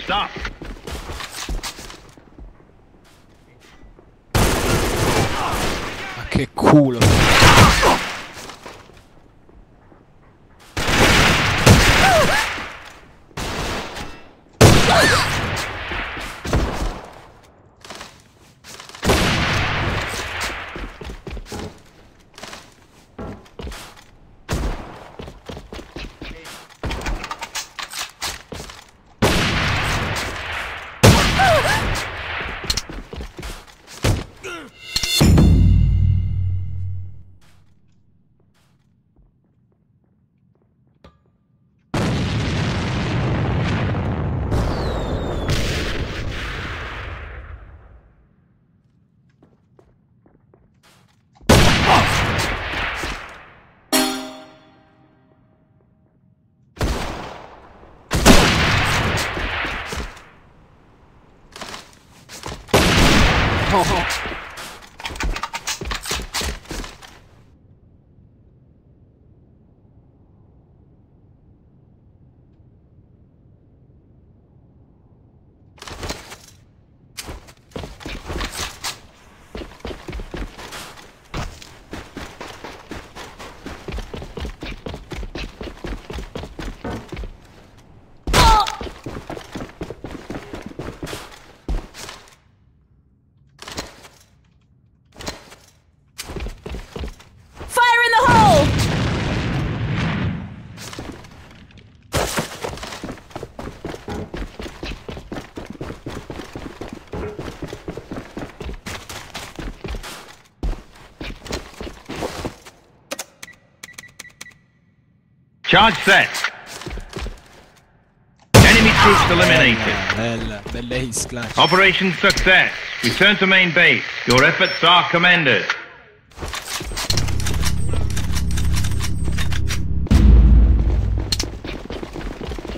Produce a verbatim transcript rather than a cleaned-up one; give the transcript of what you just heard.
Stop. Ma che culo. Oh. Charge set. Enemy troops eliminated. Bella, bella ace clutch. Operation success. Return to main base. Your efforts are commended.